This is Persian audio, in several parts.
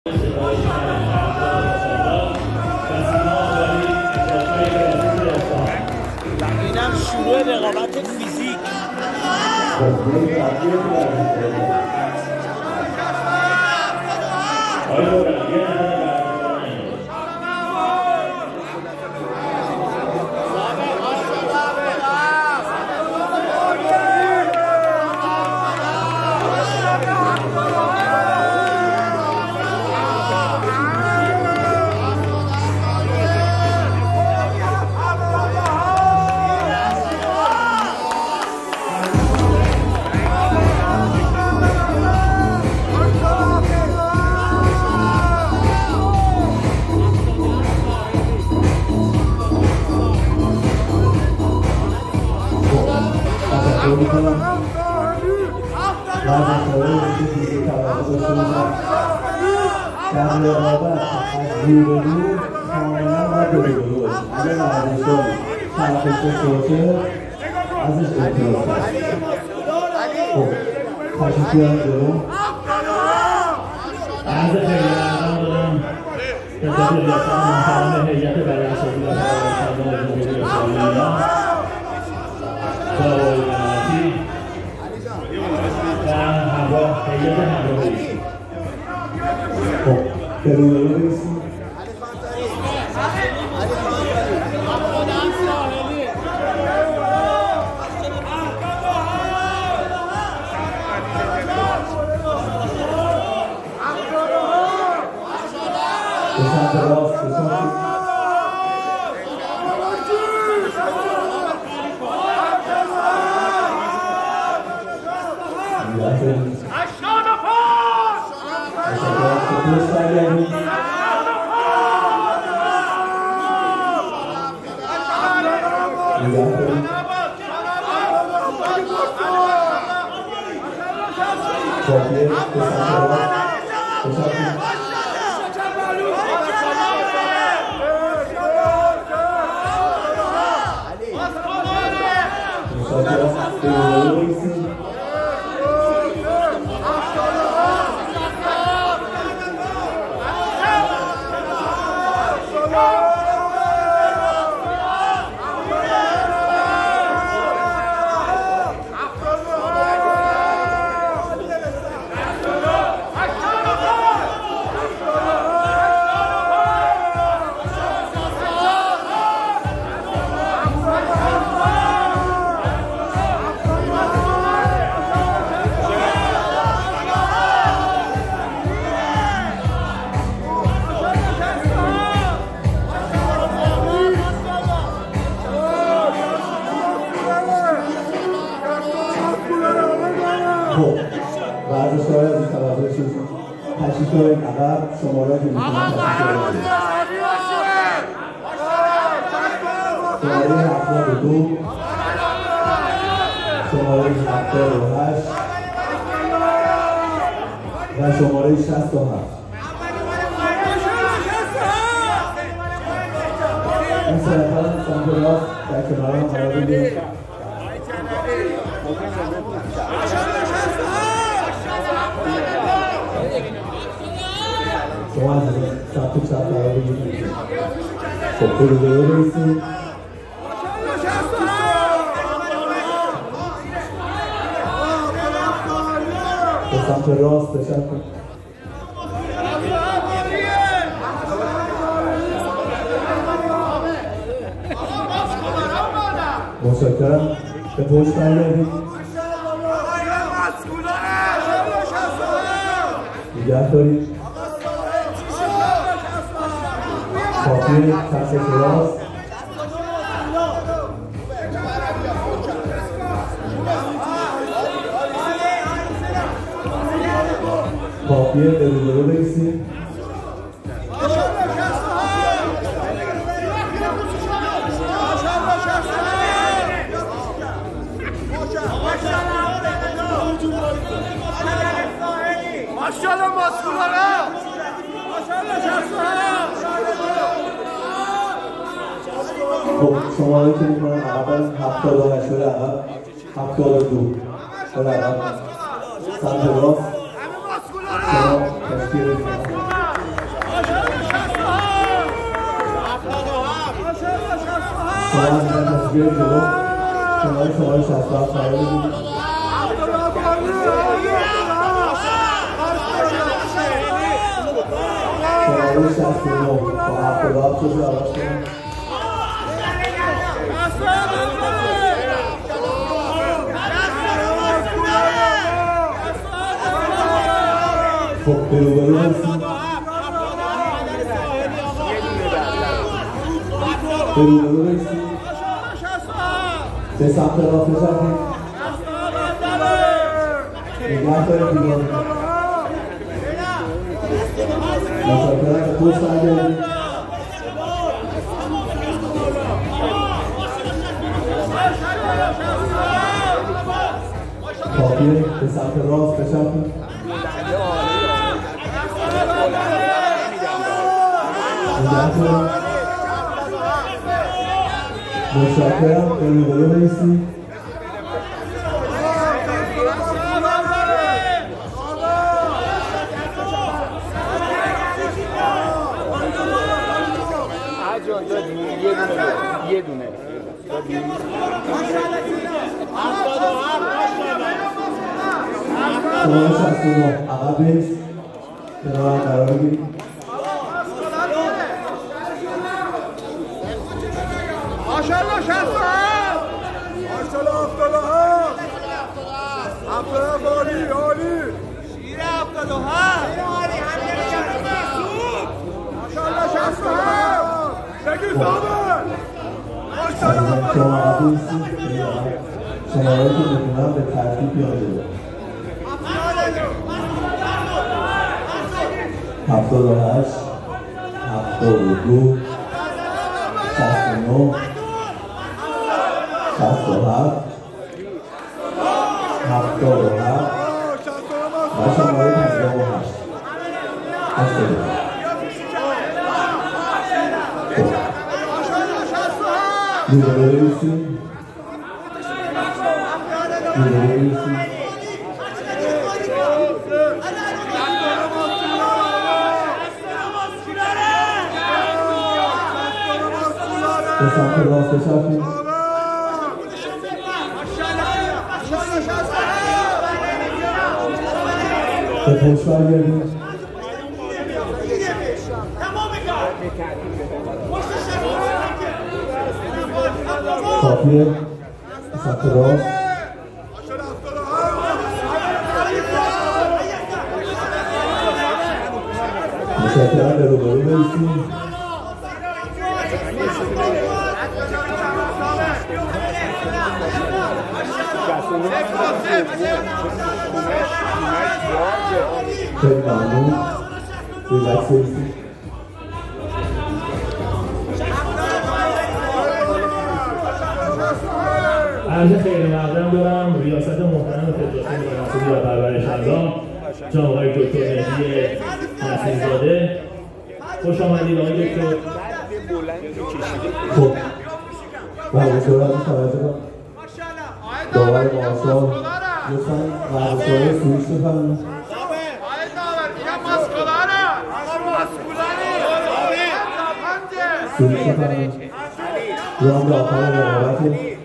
اینم شروع رقابت فیزیک. سمت راست تشکر. متشکرم. به پشت برگردید. نگه دارید. کافیه سمت راست. کافیه به روبرو بایستید. ماشاءالله ماسکولارا خب شماره که میکنم اول 78 شده عقب 72 شده عقب سمت راست شما تشکیل بیاید جلو کنار شماره 67 قرار بگیرید شماره 69 با 77 شده عوض کنید خب به روبرو هستید به روبرو بایستید به سمت راست بچرخید نگه دارید دیگاه مشاکرم به پشت برگردید کافیه به سمت راست بچرخید مشاکرم به روبرو بایستید یه دونه شماره 69 عقب بیست کنار هم قرار بگیرید ماشاءالله 67 ماشاءالله 77 عالی شیر 77 ماشاءالله 67 بگیر دامن ماشاءالله شما عقب بیستید شماره که میتونم به ترتیب بیان جلو 78 72 69 67 77 و شماره 58 روبرو بایستید روبرو بایستید به سمت راست بچرخید به پشت برگردید کافیه به سمت راست مشاکرم به روبرو بایستید خیلی ممنون ریلکس بایستید عرض خیلی مقدم دارم ریاست محترم فدراسیون فرانسوی و پرورش اعضا جناب آقای دکتر مهدی نصیرزاده خوش آمدید آقای دکتر. خب ورزشکارا از این توجه کن داور مارشال لطفاً ورزشکارای سویش بفرمایید سویش بفرمایید راند آخر رقابته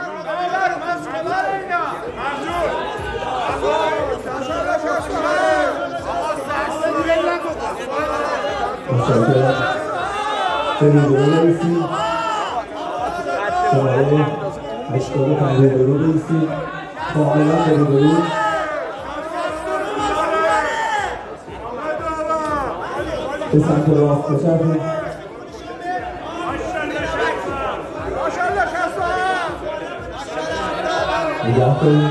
مشاکرم به روبرو بایستید شماره 85 روبرو بایستید کاملا به روبرو به سمت راست بچرخید نگه دارید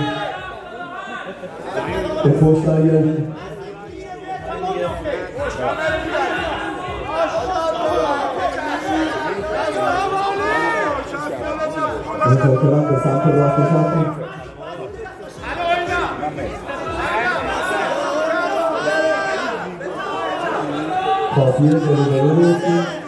به پشت برگردید مشاکرم به سمت راست بچرخید کافیه به روبرو بایستید